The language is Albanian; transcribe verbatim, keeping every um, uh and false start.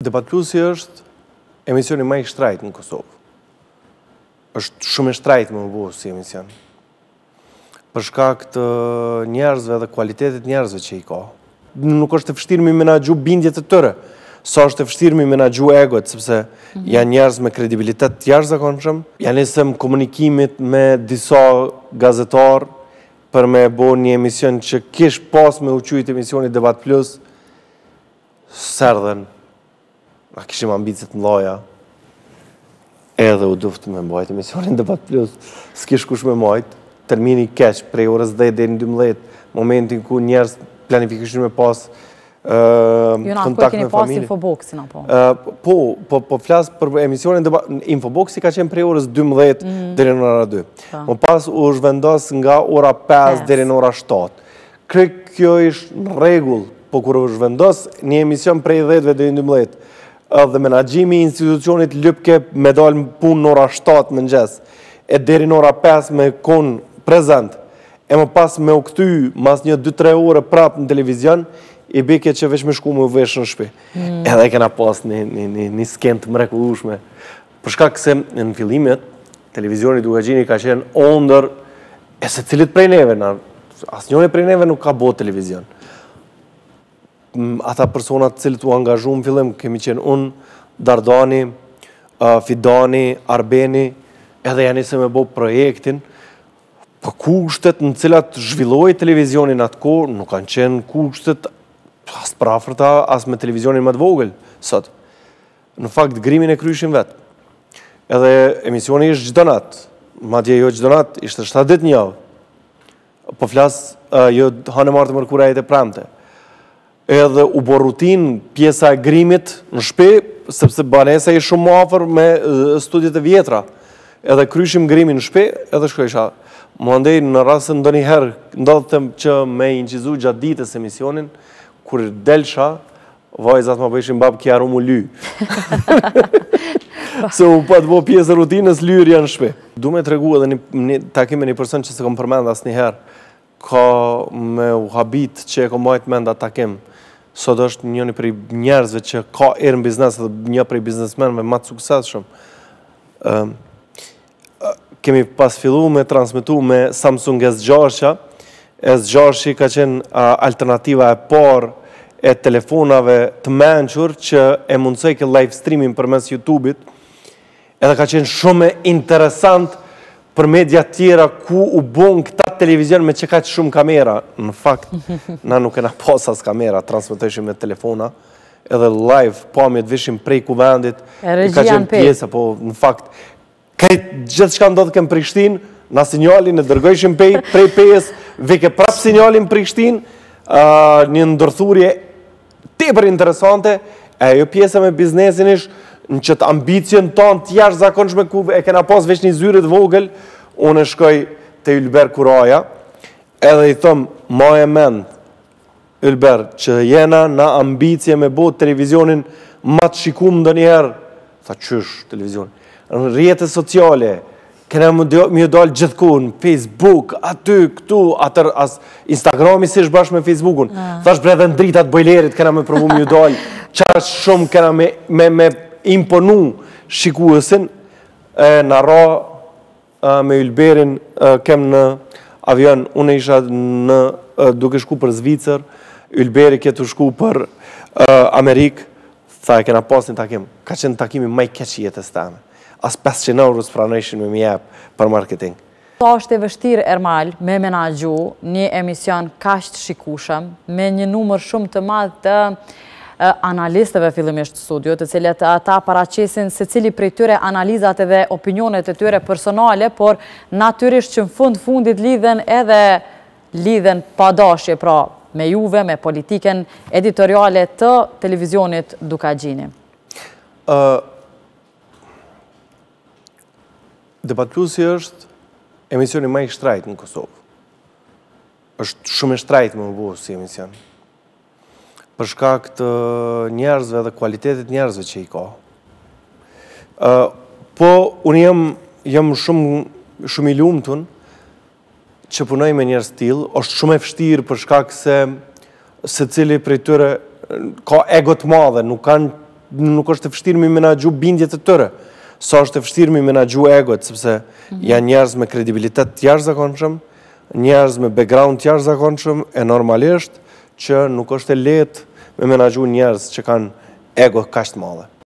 Debat Plusi është emisioni më i shtrejtë në Kosovë. Është shumë e shtrejtë më bu si emision. Për shkak të njerëzve dhe kualitetit njerëzve që i ka. Nuk është e vështirë me menaxhu bindjet e tëre, sa është e vështirë me menaxhu egot, sepse mm -hmm. janë njerëz me kredibilitet të jashtëzakonshëm, janë nisëm komunikimit me disa gazetar për me bo një emision që kish pas me uqujt emisioni Debat Plus, serdhen, a kishim ambicet mëdha, edhe u duft me mbajt emisionin Debat Plus, s'kish kush me mbajt, termini keq, prej orës dhjetë deri në dymbëdhjetë, momentin ku njerëz planifikishin me pas uh, kontakt me familje. Infoboxin apo? Uh, po, po, po flas për emisionin Infoboxi ka qenë prej orës dymbëdhjetë mm. deri në ora dy. Më pas u zhvendos nga ora pesë deri në ora shtatë. Krejt kjo ishte në rregull, po kur u zhvendos një emision prej dhjetë deri në dymbëdhjetë, dhe menaxhimi i institucionit lypke me dalë punë në ora shtatë mëngjes, e deri në ora pesë me kon prezent, e më pas me u këty mas një dy tre ore prapë në televizion, i bike që veç me shku me u vesh në shpi. Mm. Edhe kena pas një, një, një, një sken të mrekullueshme. Për shkak se në fillimet, televizioni Dukagjini ka qenë ondër e se cilit prej neve, asnjëri prej neve nuk ka bo televizion. Ata personat cilit u angazhu në fillim, kemi qenë unë, Dardani, uh, Fidani, Arbeni, edhe janë nisë me bo projektin, për kushtet në cilat zhvilloi televizionin atë kohë, nuk kanë qenë kushtet as prafërta, as me televizionin më të vogël, sot. Në fakt, grimin e kryeshin vetë. Edhe emisioni ishtë çdo natë, madje jo çdo natë, ishte shtatë ditë në javë. Po flas, uh, jo hanë martë mërkura e të premte. Edhe u bo rutin pjesa e grimit në shtëpi, sepse banesa i shumë më afër me uh, studiet e vjetra. Edhe kryshim grimin në shtëpi, edhe shkojsha. Më ndej në rrasën ndonjëherë ndodhtem që me incizu gjatë ditës emisionin, kur delsha, vajzat më bëjshin babë kja ru mu ly. Se u pa të bo pjesë rutinës, lyrja në shpe. Du me të regu edhe një, një takim me një person që se kom përmenda asë njëherë, ka me u habit që e kom bajt menda takim. Sot është një një prej njerëzve që ka erë në biznes dhe një prej biznesmenve ma të sukses shumë. Uh, kemi pas fillu me transmitu me Samsung S gjashtëja. S gjashtëja ka qenë uh, alternativa e parë e telefonave të menqur që e mundësoj ke live streaming për mes YouTube-it, edhe ka qenë shumë interesant për media tjera ku u bon këta televizion me që ka që shumë kamera. Në fakt, na nuk e na pasas kamera, transmitojshim me telefona, edhe live, pamjet vishim prej kuvendit, i ka qenë pjesa, po në fakt, krejt gjithë që ka ndodhë kem Prishtinë, na sinjalin e dërgojshim prej pejes, veke prap sinjalin Prishtinë, uh, një ndërthurje tepër interesante, e jo pjesa me biznesin ish, në qëtë ambicion tonë të jashtë zakonshme ku e kena pas veç një zyrit vogël, unë e shkoj të Ylber Kuraja, edhe i thëmë, ma e mend, Ylber, që jena na ambicje me bo televizionin ma të shikum ndë njerë, tha qysh televizionin, në rjetët sociale, kena më dalë gjithkun, Facebook, aty, këtu, atër, as Instagrami si është bashkë me Facebookun, thash bre dhe në dritat bojlerit, kena me provu më dalë, qash shumë kena me, me, me imponu shikuesin, e, në ra e, me Ylberin, e, kem në avion, unë isha në, e, duke shku për Zvicër, Ylberi ketu shku për e, Amerikë, tha e kena pas një takim, ka qenë takimi maj keqi jetës teme. As pesëqind eurës pranojshin me mjep për marketing. Ta është e vështirë, Ermal, me menaxhu një emision kaq të shikueshëm, me një numër shumë të madh të uh, analistëve fillimisht studio, të cilët ata paraqesin se cili prej tyre analizat edhe opinionet e tyre personale, por natyrisht që në fund fundit lidhen edhe lidhen pa dashje, pra me juve, me politiken editoriale të televizionit Dukagjini. Uh, Debat Plusi është emisioni më i shtrejtë në Kosovë. Është shumë i shtrejtë më bu si emision. Për shkak të njerëzve dhe kualitetit njerëzve që i ka. Uh, po, unë jam, jam shumë, shumë i lumtun që punoj me njerëz tillë, është shumë e vështirë për shkak se secili prej tyre ka ego të madhe, nuk kanë nuk është e vështirë me menaxhu bindjet e tyre, sa është e vështirë me menaxhu egot, sepse janë njerëz me kredibilitet të jashtëzakonshëm, njerëz me background të jashtëzakonshëm, e normalisht që nuk është e lehtë me menaxhu njerëz që kanë ego kaq të madhe.